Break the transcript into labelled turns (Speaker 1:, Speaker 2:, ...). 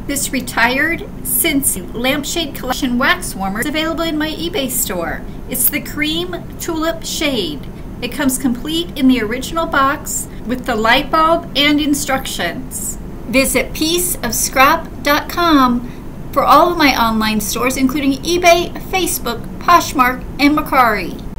Speaker 1: This Retired Scentsy Lampshade Collection Wax Warmer is available in my eBay store. It's the cream tulip shade. It comes complete in the original box with the light bulb and instructions. Visit pieceofscrap.com for all of my online stores, including eBay, Facebook, Poshmark, and Mercari.